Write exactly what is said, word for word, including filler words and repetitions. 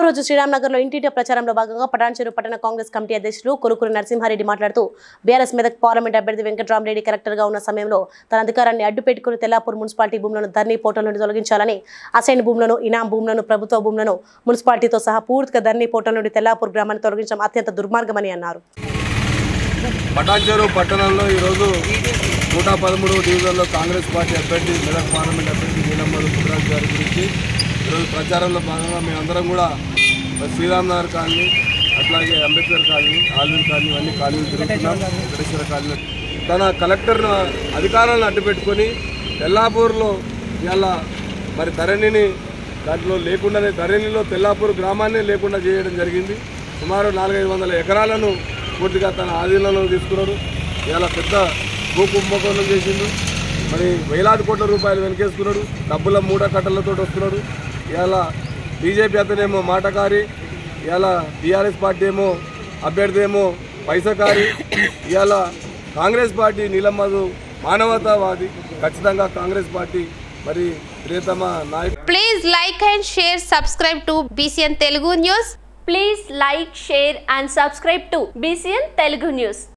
రోజు శ్రీరాంనగర్లో ఇంటింటి ప్రచారంలో భాగంగా పటాన్చెరు పట్టణ కాంగ్రెస్ కమిటీ అధ్యక్షులు కొరుకురు నరసింహారెడ్డి మాట్లాడుతూ బీఆర్ఎస్ మెదక్ పార్లమెంట్ అభ్యర్థి వెంకట్రామరెడ్డి కలెక్టర్గా ఉన్న సమయంలో తన అధికారాన్ని అడ్డుపెట్టుకుని తెల్లాపూర్ మున్సిపాలిటీ భూములను ధర్నీ పోర్టల్ నుండి తొలగించాలని అసైన్ భూములను ఇనాం భూములను ప్రభుత్వ భూములను మున్సిపాలిటీతో సహా పూర్తిగా ధర్నీ పోర్టల్ నుండి తెల్లాపూర్ గ్రామాన్ని తొలగించడం అత్యంత దుర్మార్గమని అన్నారు. పటాన్చెరు పట్టణంలో ఈరోజు నూట పదమూడవ డివిజన్లో కాంగ్రెస్ పార్టీ అభ్యర్థి మెదక్ పార్లమెంట్ అభ్యర్థి నీలమ్మధు పుట్టరాజు గారి గురించి ఈరోజు ప్రచారంలో భాగంగా మేమందరం కూడా శ్రీరాంనగర్ కాలనీ, అట్లాగే అంబేద్కర్ కాలనీ, ఆల్వీర్ కాలనీ అన్ని కాలనీలు తిరుగుతున్నాం. వెంకటేశ్వర కాలనీ తన కలెక్టర్ అధికారాలను అడ్డుపెట్టుకొని తెల్లాపూర్లో ఇలా మరి ధరణిని దాంట్లో లేకుండానే ధరణిలో తెల్లాపూర్ గ్రామాన్ని లేకుండా చేయడం జరిగింది. సుమారు నాలుగైదు వందల ఎకరాలను పూర్తిగా తన ఆధీనంలో తీసుకున్నాడు. ఇలా పెద్ద భూ కుంభకోణం చేసిండు. మరి వేలాది కోట్ల రూపాయలు వెనకేసుకున్నాడు. డబ్బుల మూడ కట్టలతో వస్తున్నాడు. ఇలా బీజేపీ అతనేమో మాటకారి, ఇలా టీఆర్ఎస్ పార్టీ ఏమో అభ్యర్థి ఏమో పైసకారి. ఇలా కాంగ్రెస్ పార్టీ నీలమ్మధు మానవతావాది. ఖచ్చితంగా కాంగ్రెస్ పార్టీ మరి ప్రియతమ నాయకుడు. Please like and share, subscribe to BCN Telugu news. Please like, share and subscribe to B C N Telugu News.